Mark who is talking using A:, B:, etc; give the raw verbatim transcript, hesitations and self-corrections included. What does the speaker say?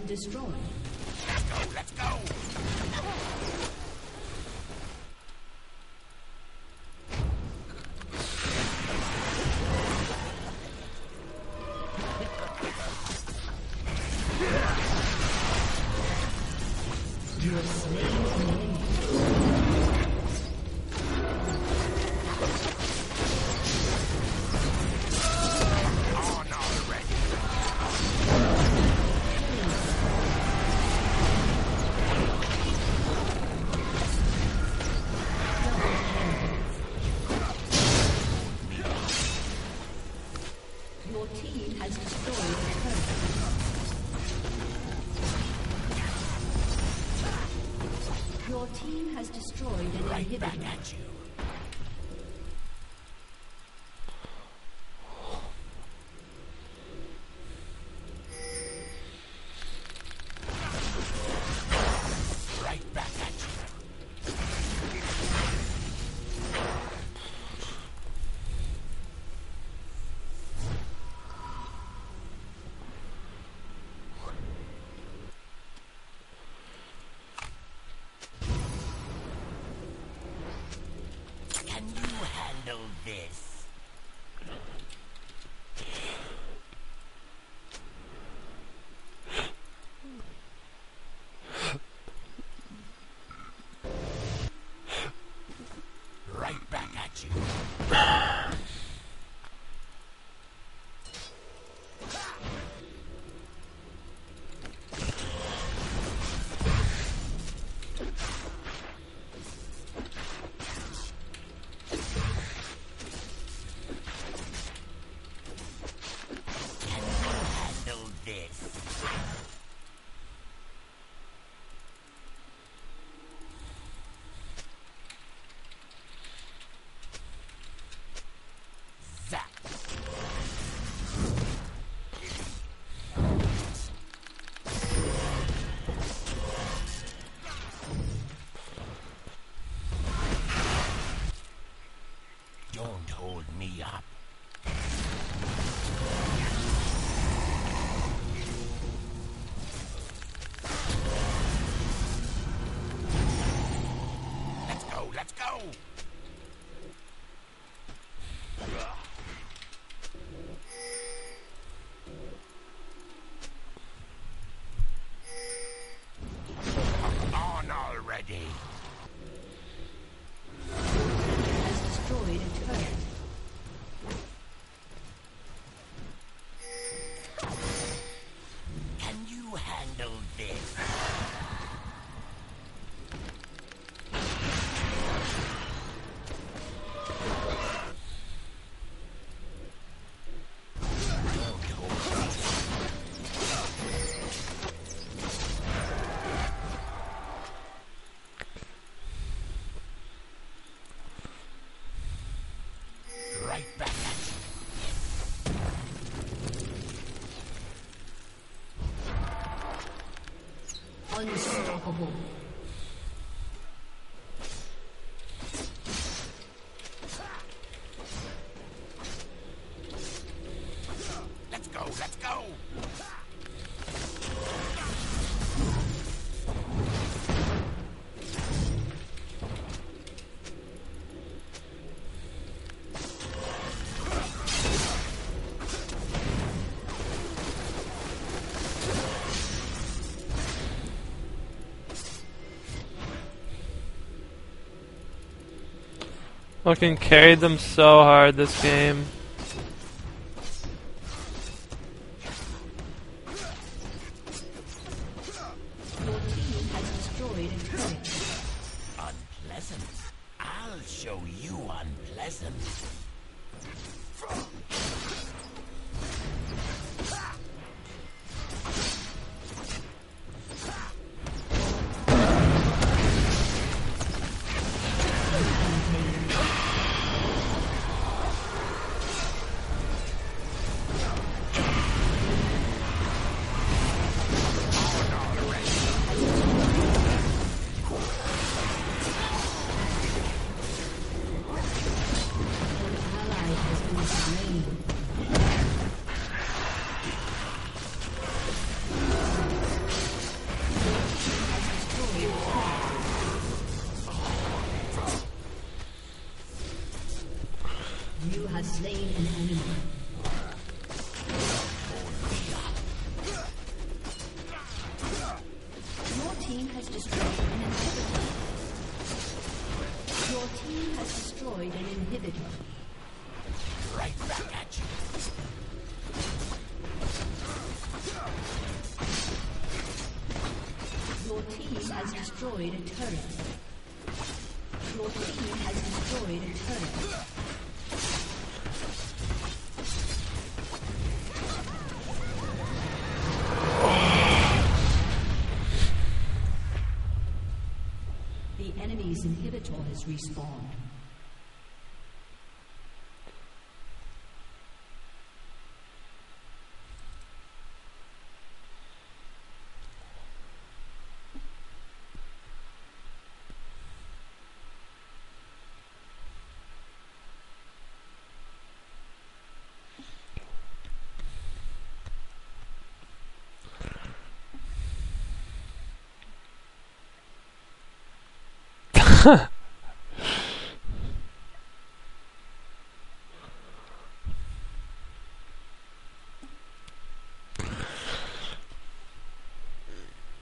A: been destroyed.
B: Let's go, let's go!
A: You are slain an enemy. Your team has destroyed an
B: right
A: inhibitor.
B: Back at you. Right back at you. Can you handle this? Right back at you. Can you handle this? Zap. Don't hold me up. Let's go, let's go! On already.
A: Has destroyed a turret.
B: Can you handle this? Don't hold me. Right back at you.
A: Unstoppable.
B: Let's go, let's go!
C: Fucking carried them so hard this game.
A: Your team has destroyed a turret.
B: Unpleasant. I'll show you unpleasant.
A: Ally has been slain. You have slain an enemy. Your team has destroyed an inhibitor. Your team has destroyed an inhibitor.
B: Right back at you.
A: Your team has destroyed a turret. Your team has destroyed a turret. The enemy's inhibitor has respawned.
C: Huh.